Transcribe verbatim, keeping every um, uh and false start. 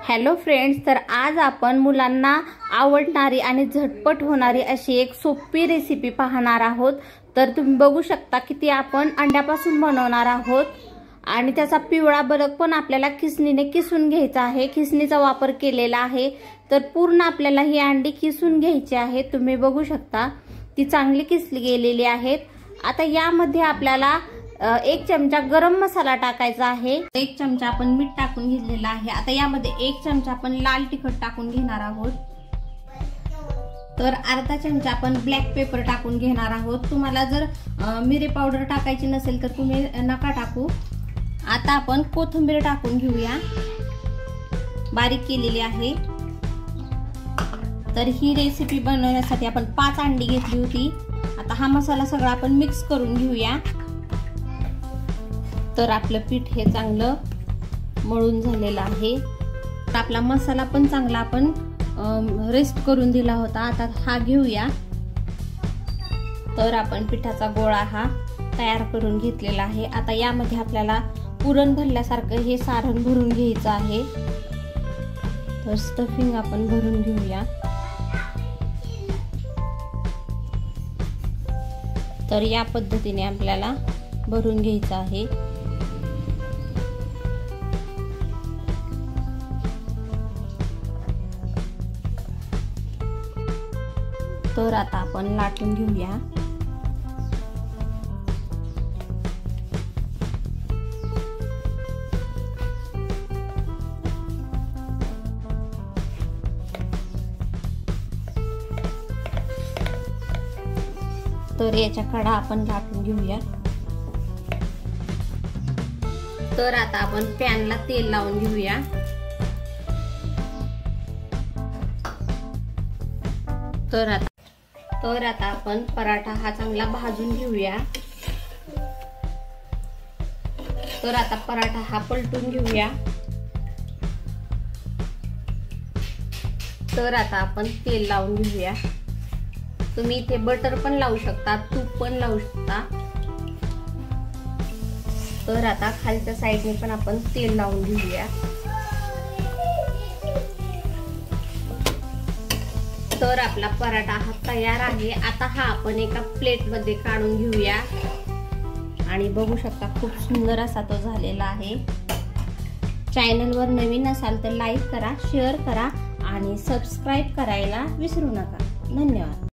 Hello friends, तर आज आपण मुलांना आवडणारी आणि झटपट होणारी अशी एक सोपी रेसिपी पाहणार आहोत। तर तुम्ही बघू शकता की ती आपण अंड्यापासून बनवणार आहोत आणि त्याचा पिवळा बलक पण आपल्याला खिसणीने किसून घ्यायचा आहे। खिसणीचा वापर केलेला आहे। तर पूर्ण आपल्याला ही अंडी किसून घ्यायची आहे। तुम्ही बघू शकता ती चांगली किसली गेलेली आहेत। आता यामध्ये आपल्याला एक चमचा गरम मसाला टाकायचा आहे। एक चमचा आपण मीठ टाकून घेतलेला आहे। आता यामध्ये एक चमचा आपण लाल तिखट टाकून घेणार आहोत। तर अर्धा चमचा आपण ब्लॅक पेपर टाकून घेणार आहोत। तुम्हाला जर मिरी पावडर टाकायची नसेल तर तुम्ही नका टाकू। आता आपण कोथिंबीर टाकून घेऊया, बारीक केलेली आहे। तर ही रेसिपी बनवण्यासाठी आपण पाच अंडी घेतली होती। आता हा मसाला सगळा आपण मिक्स करून घेऊया। तर आपलं पीठ हे चांगलं मळून झालेलं आहे। तर आपला मसाला पण चांगला आपण रेस्ट करून दिला होता। आता हा घेऊया। तर आपण पिठाचा गोळा हा तयार करून घेतलेला आहे। आता यामध्ये आपल्याला पुरण भरल्यासारखं हे सारण भरून घ्यायचं आहे। तर स्टफिंग आपण भरून घेऊया। तर या पद्धतीने आपल्याला भरून घ्यायचं आहे। तर आता आपण लाटून घेऊया। तर याच्या कडा आपण लाटून घेऊया। तर आता आपण पॅनला तेल लावून घेऊया। तर आता तर आता आपण पराठा हा चांगला भाजून घेऊया। तर आता पराठा हा पलटून घेऊया। तर आता आपण तेल लावून घेऊया। तुम्ही इथे बटर पण लावू शकता, तूप पण लावू शकता। तर आता खालच्या साईडने पण आपण तेल लावून घेऊया। तर आपला पराठा हा तयार आहे। आता हा आपण एका प्लेट मध्ये काढून घेऊया आणि बघू शकता खूप सुंदर असा तो झालेला आहे। चॅनल वर नवीन असाल तर लाईक करा, शेअर करा आणि सबस्क्राईब करायला विसरू नका। धन्यवाद।